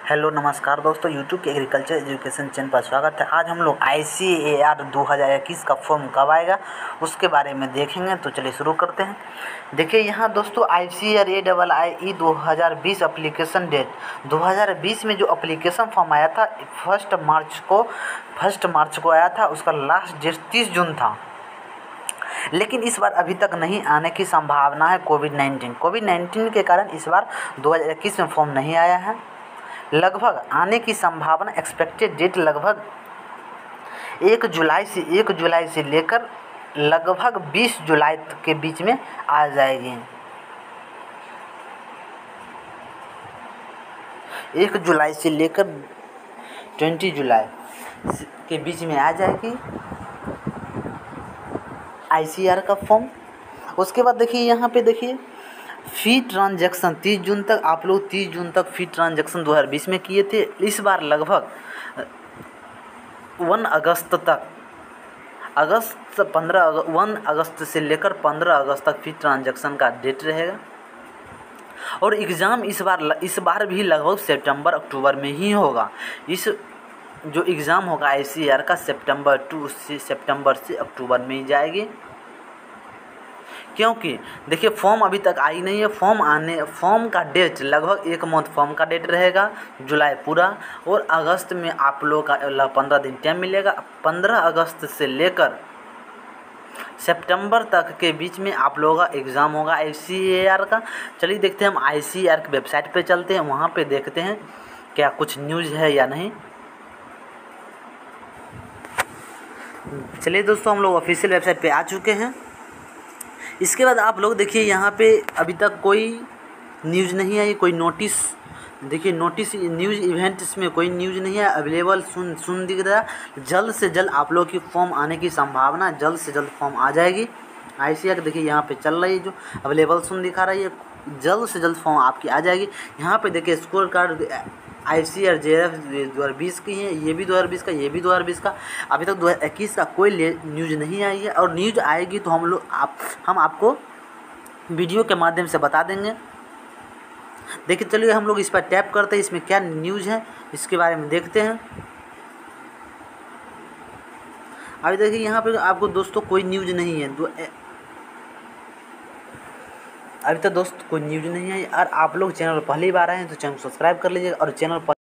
Hello नमस्कार दोस्तों, YouTube के एग्रीकल्चर एजुकेशन चैनल पर स्वागत है। आज हम लोग ICAR 2021 का फॉर्म कब आएगा उसके बारे में देखेंगे। तो चलिए शुरू करते हैं। देखिए यहाँ दोस्तों ICAR 2020 एप्लीकेशन डेट 2020 में जो एप्लीकेशन फॉर्म आया था 1 मार्च को आया था। उसका लास्ट डेट 30 जून था, लेकिन इस बार अभी तक नहीं आने की संभावना है। कोविड-19 के कारण इस बार 2021 में फॉर्म नहीं आया है। लगभग आने की संभावना एक्सपेक्टेड डेट लगभग 1 जुलाई से लेकर लगभग 20 जुलाई के बीच में आ जाएगी। 1 जुलाई से लेकर 20 जुलाई के बीच में आ जाएगी ICAR का फॉर्म। उसके बाद देखिए यहाँ पे देखिए फ़ी ट्रांजैक्शन 30 जून तक, आप लोग 30 जून तक फ़ी ट्रांजैक्शन 2020 में किए थे। इस बार लगभग 1 अगस्त तक 1 अगस्त से लेकर 15 अगस्त तक फ़ी ट्रांजैक्शन का डेट रहेगा। और एग्ज़ाम इस बार भी लगभग सितंबर अक्टूबर में ही होगा। इस जो एग्ज़ाम होगा ICAR का सितंबर से अक्टूबर में ही जाएगी, क्योंकि देखिए फॉर्म अभी तक आई नहीं है। फॉर्म का डेट लगभग 1 मंथ फॉर्म का डेट रहेगा, जुलाई पूरा, और अगस्त में आप लोग का 15 दिन टाइम मिलेगा। 15 अगस्त से लेकर सितंबर तक के बीच में आप लोगों का एग्ज़ाम होगा ICAR का। चलिए देखते हैं, हम ICAR की वेबसाइट पे चलते हैं, वहाँ पे देखते हैं क्या कुछ न्यूज़ है या नहीं। चलिए दोस्तों, हम लोग ऑफिशियल वेबसाइट पे आ चुके हैं। इसके बाद आप लोग देखिए यहाँ पे अभी तक कोई न्यूज़ नहीं आई, कोई नोटिस। देखिए नोटिस न्यूज़ इवेंट, इसमें कोई न्यूज़ नहीं है। अवेलेबल सुन दिख रहा है। जल्द से जल्द आप लोग की फॉर्म आने की संभावना, जल्द से जल्द फॉर्म आ जाएगी। ICAR देखिए यहाँ पे चल रही है, जो अवेलेबल सुन दिखा रही है, जल्द से जल्द फॉर्म आपकी आ जाएगी। यहाँ पे देखिए स्कोर कार्ड ICAR JRF 2020 की है, ये भी 2020 का, ये भी 2020 का। अभी तक 2021 का कोई न्यूज़ नहीं आई है, और न्यूज़ आएगी तो हम आपको वीडियो के माध्यम से बता देंगे। देखिए चलिए हम लोग इस पर टैप करते हैं, इसमें क्या न्यूज़ है इसके बारे में देखते हैं। अभी देखिए यहाँ पे आपको दोस्तों कोई न्यूज़ नहीं है, अभी तक दोस्त कोई न्यूज़ नहीं है। और आप लोग चैनल पर पहली बार आए हैं तो चैनल सब्सक्राइब कर लीजिएगा, और चैनल पर